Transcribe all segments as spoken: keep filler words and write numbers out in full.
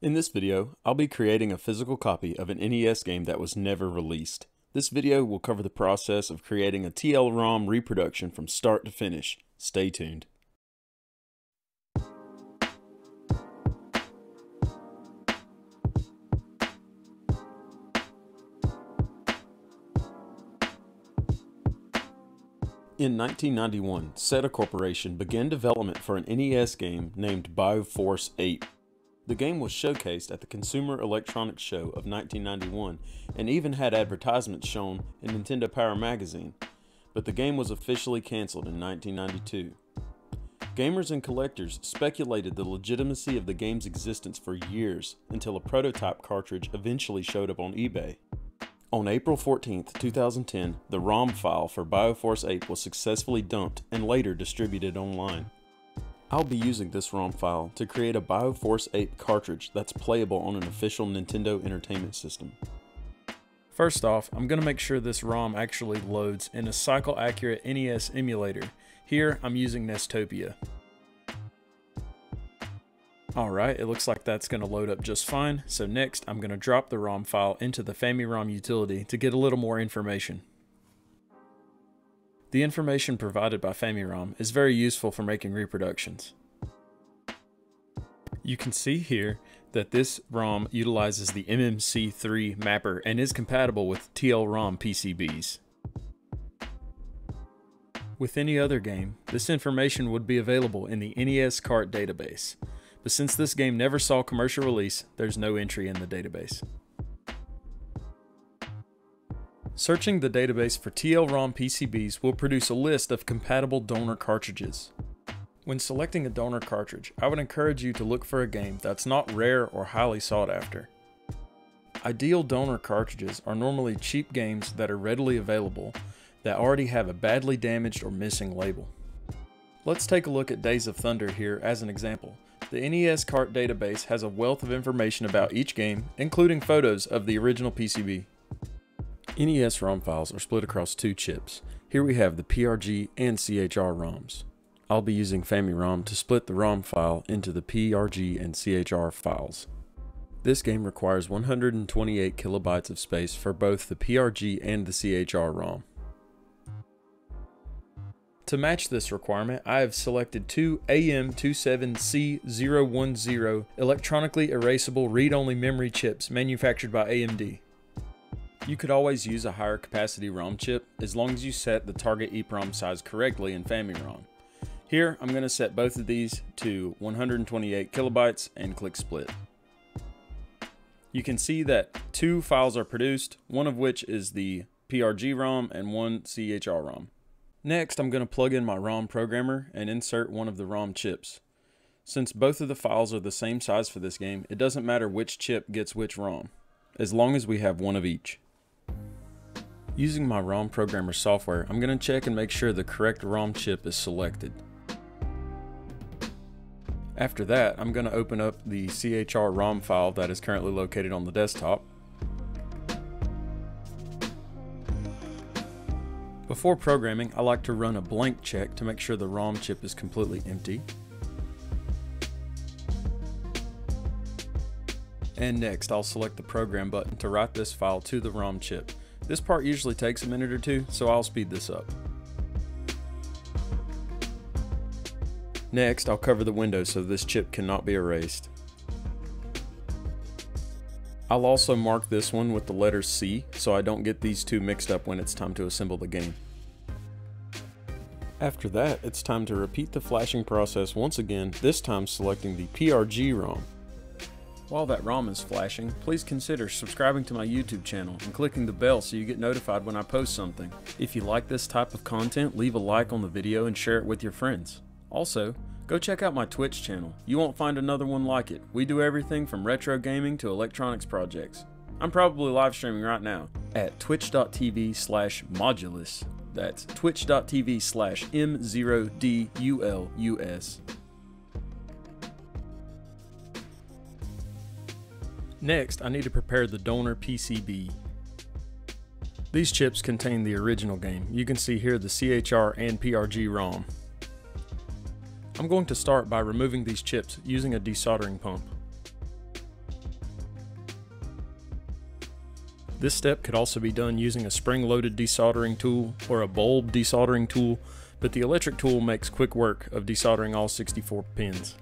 In this video, I'll be creating a physical copy of an N E S game that was never released. This video will cover the process of creating a T L ROM reproduction from start to finish. Stay tuned. In nineteen ninety-one, Seta Corporation began development for an N E S game named Bio Force Ape. The game was showcased at the Consumer Electronics Show of nineteen ninety-one and even had advertisements shown in Nintendo Power magazine, but the game was officially canceled in nineteen ninety-two. Gamers and collectors speculated the legitimacy of the game's existence for years until a prototype cartridge eventually showed up on eBay. On April fourteenth, two thousand ten, the ROM file for Bio Force Ape was successfully dumped and later distributed online. I'll be using this ROM file to create a Bio Force Ape cartridge that's playable on an official Nintendo Entertainment System. First off, I'm going to make sure this ROM actually loads in a cycle-accurate N E S emulator. Here, I'm using Nestopia. Alright, it looks like that's going to load up just fine, so next I'm going to drop the ROM file into the FamiROM utility to get a little more information. The information provided by FamiROM is very useful for making reproductions. You can see here that this ROM utilizes the M M C three mapper and is compatible with T L ROM P C Bs. With any other game, this information would be available in the N E S cart database. But since this game never saw commercial release, there's no entry in the database. Searching the database for T L ROM P C Bs will produce a list of compatible donor cartridges. When selecting a donor cartridge, I would encourage you to look for a game that's not rare or highly sought after. Ideal donor cartridges are normally cheap games that are readily available that already have a badly damaged or missing label. Let's take a look at Days of Thunder here as an example. The N E S cart database has a wealth of information about each game, including photos of the original P C B. N E S ROM files are split across two chips. Here we have the P R G and C H R ROMs. I'll be using FamiROM to split the ROM file into the P R G and C H R files. This game requires one hundred twenty-eight kilobytes of space for both the P R G and the C H R ROM. To match this requirement, I have selected two A M twenty-seven C zero one zero electronically erasable read-only memory chips manufactured by A M D. You could always use a higher capacity ROM chip as long as you set the target EEPROM size correctly in FamiROM. Here, I'm going to set both of these to one hundred twenty-eight kilobytes and click split. You can see that two files are produced, one of which is the P R G ROM and one C H R ROM. Next, I'm going to plug in my ROM programmer and insert one of the ROM chips. Since both of the files are the same size for this game, it doesn't matter which chip gets which ROM, as long as we have one of each. Using my ROM programmer software, I'm going to check and make sure the correct ROM chip is selected. After that, I'm going to open up the C H R ROM file that is currently located on the desktop. Before programming, I like to run a blank check to make sure the ROM chip is completely empty. And next, I'll select the program button to write this file to the ROM chip. This part usually takes a minute or two, so I'll speed this up. Next, I'll cover the window so this chip cannot be erased. I'll also mark this one with the letter C so I don't get these two mixed up when it's time to assemble the game. After that, it's time to repeat the flashing process once again, this time selecting the P R G ROM. While that ROM is flashing, please consider subscribing to my YouTube channel and clicking the bell so you get notified when I post something. If you like this type of content, leave a like on the video and share it with your friends. Also, go check out my Twitch channel. You won't find another one like it. We do everything from retro gaming to electronics projects. I'm probably live streaming right now at twitch dot t v slash modulus. That's twitch dot t v slash M zero D U L U S. Next, I need to prepare the donor P C B. These chips contain the original game. You can see here the C H R and P R G ROM. I'm going to start by removing these chips using a desoldering pump. This step could also be done using a spring-loaded desoldering tool or a bulb desoldering tool, but the electric tool makes quick work of desoldering all sixty-four pins.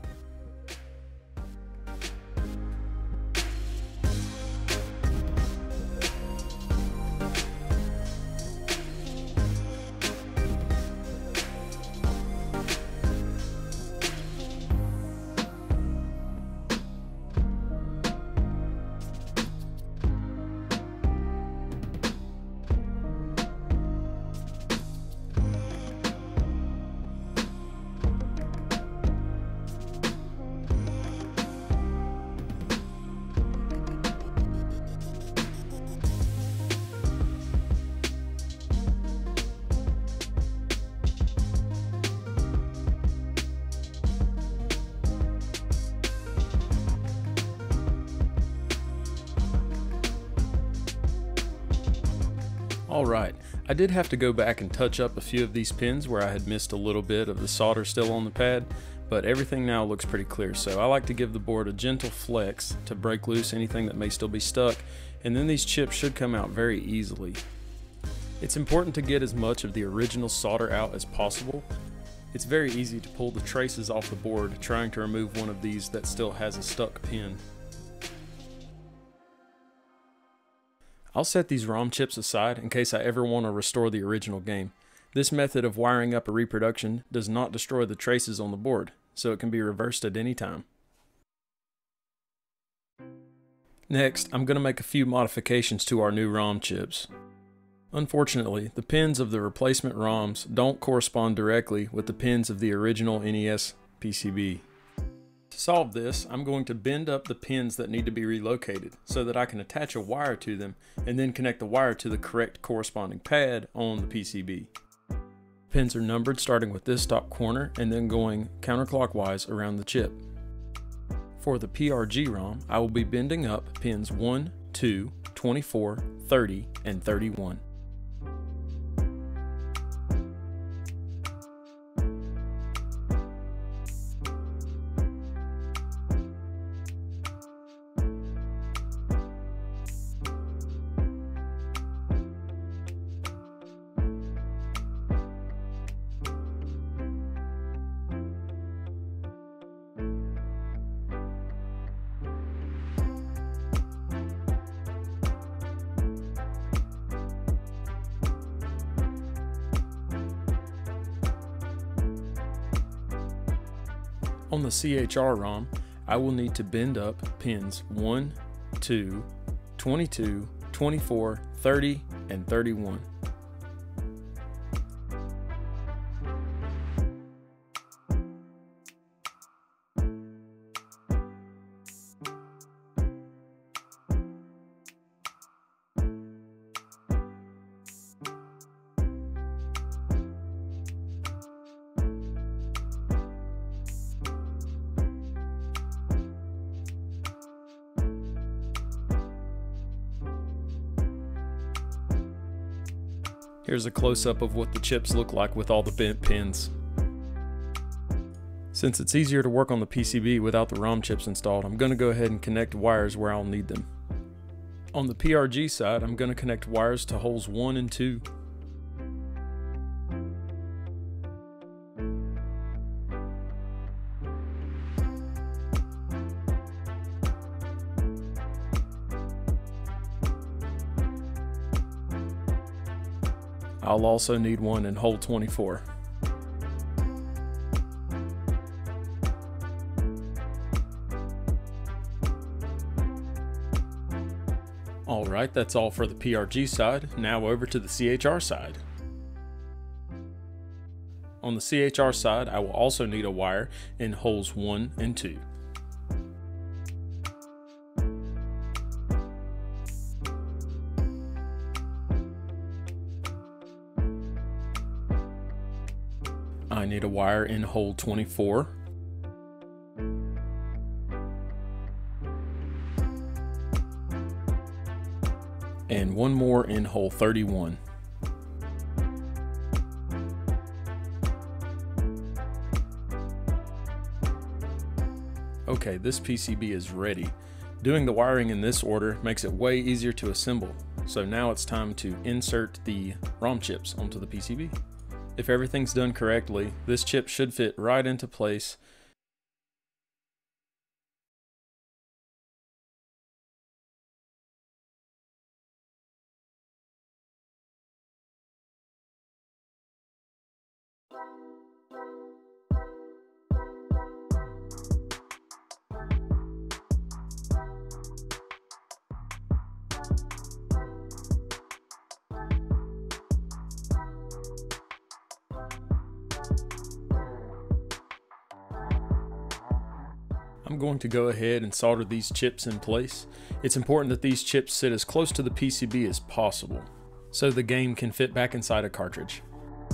Alright, I did have to go back and touch up a few of these pins where I had missed a little bit of the solder still on the pad, but everything now looks pretty clear, so I like to give the board a gentle flex to break loose anything that may still be stuck, and then these chips should come out very easily. It's important to get as much of the original solder out as possible. It's very easy to pull the traces off the board trying to remove one of these that still has a stuck pin. I'll set these ROM chips aside in case I ever want to restore the original game. This method of wiring up a reproduction does not destroy the traces on the board, so it can be reversed at any time. Next, I'm going to make a few modifications to our new ROM chips. Unfortunately, the pins of the replacement ROMs don't correspond directly with the pins of the original N E S P C B. To solve this, I'm going to bend up the pins that need to be relocated so that I can attach a wire to them and then connect the wire to the correct corresponding pad on the P C B. Pins are numbered starting with this top corner and then going counterclockwise around the chip. For the P R G ROM, I will be bending up pins one, two, twenty-four, thirty, and thirty-one. On the C H R ROM, I will need to bend up pins one, two, twenty-two, twenty-four, thirty, and thirty-one. Here's a close-up of what the chips look like with all the bent pins. Since it's easier to work on the P C B without the ROM chips installed, I'm going to go ahead and connect wires where I'll need them. On the P R G side, I'm going to connect wires to holes one and two. I'll also need one in hole twenty-four. Alright, that's all for the P R G side. Now over to the C H R side. On the C H R side, I will also need a wire in holes one and two. I need a wire in hole twenty-four. And one more in hole thirty-one. Okay, this P C B is ready. Doing the wiring in this order makes it way easier to assemble, so now it's time to insert the ROM chips onto the P C B. If everything's done correctly, this chip should fit right into place. I'm going to go ahead and solder these chips in place. It's important that these chips sit as close to the P C B as possible, so the game can fit back inside a cartridge.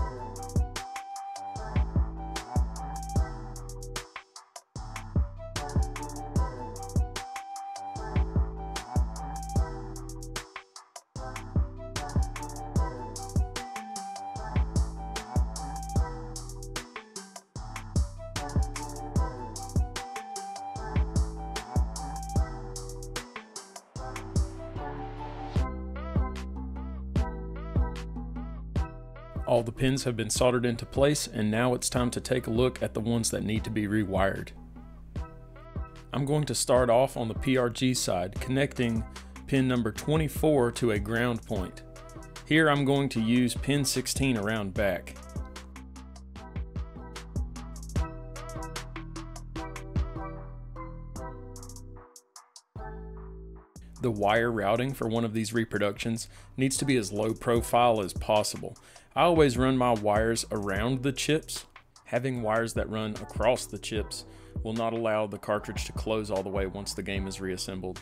All the pins have been soldered into place, and now it's time to take a look at the ones that need to be rewired. I'm going to start off on the P R G side, connecting pin number twenty-four to a ground point. Here I'm going to use pin sixteen around back. The wire routing for one of these reproductions needs to be as low profile as possible. I always run my wires around the chips. Having wires that run across the chips will not allow the cartridge to close all the way once the game is reassembled.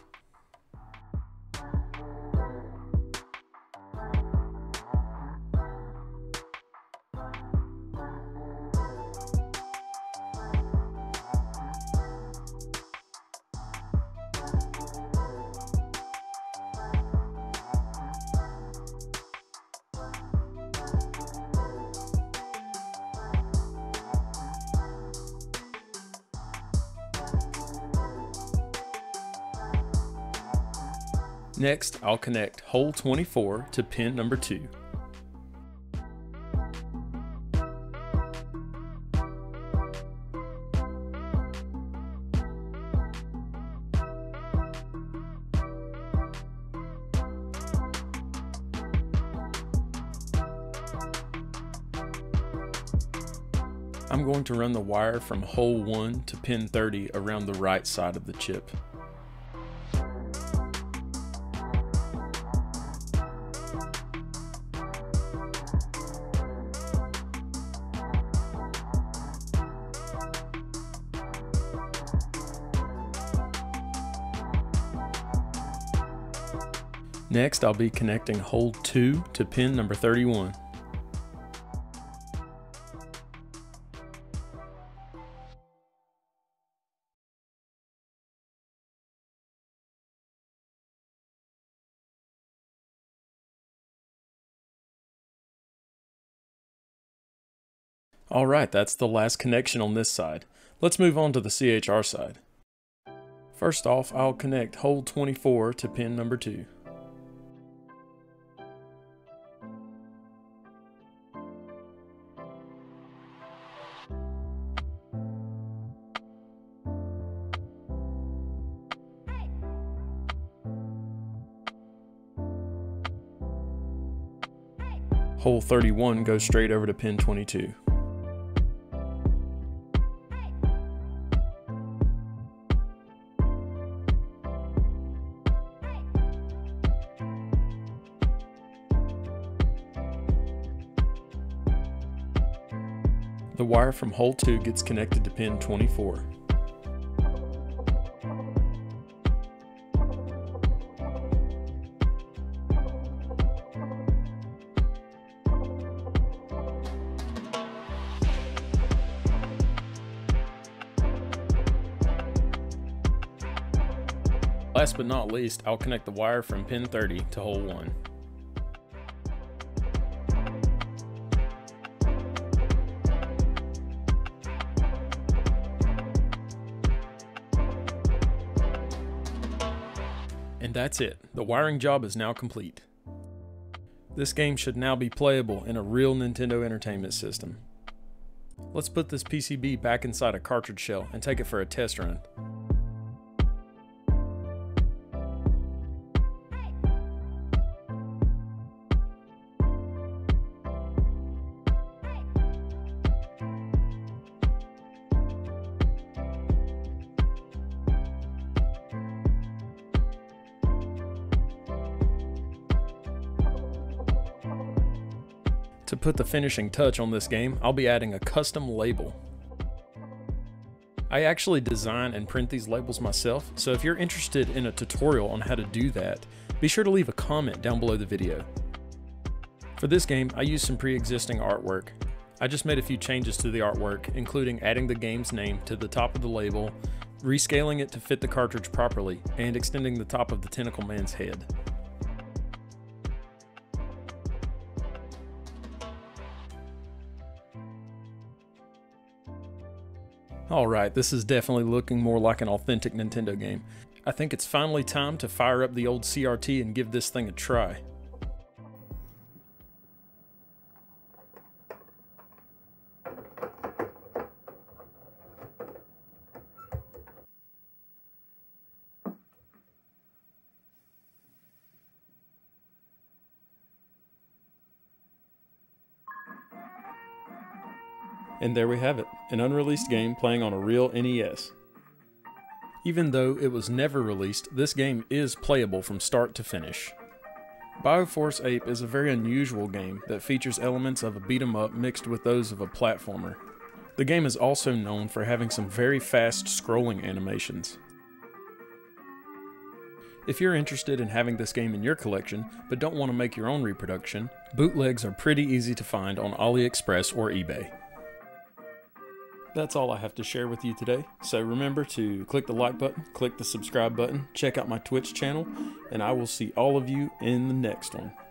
Next, I'll connect hole twenty-four to pin number two. I'm going to run the wire from hole one to pin thirty around the right side of the chip. Next, I'll be connecting hole two to pin number thirty-one. Alright, that's the last connection on this side. Let's move on to the C H R side. First off, I'll connect hole twenty-four to pin number two. Hole thirty-one goes straight over to pin twenty-two. The wire from hole two gets connected to pin twenty-four. Last but not least, I'll connect the wire from pin thirty to hole one. And that's it. The wiring job is now complete. This game should now be playable in a real Nintendo Entertainment System. Let's put this P C B back inside a cartridge shell and take it for a test run. To put the finishing touch on this game, I'll be adding a custom label. I actually design and print these labels myself, so if you're interested in a tutorial on how to do that, be sure to leave a comment down below the video. For this game, I used some pre-existing artwork. I just made a few changes to the artwork, including adding the game's name to the top of the label, rescaling it to fit the cartridge properly, and extending the top of the Tentacle Man's head. Alright, this is definitely looking more like an authentic Nintendo game. I think it's finally time to fire up the old C R T and give this thing a try. And there we have it, an unreleased game playing on a real N E S. Even though it was never released, this game is playable from start to finish. Bio Force Ape is a very unusual game that features elements of a beat-em-up mixed with those of a platformer. The game is also known for having some very fast scrolling animations. If you're interested in having this game in your collection, but don't want to make your own reproduction, bootlegs are pretty easy to find on AliExpress or eBay. That's all I have to share with you today, so remember to click the like button, click the subscribe button, check out my Twitch channel, and I will see all of you in the next one.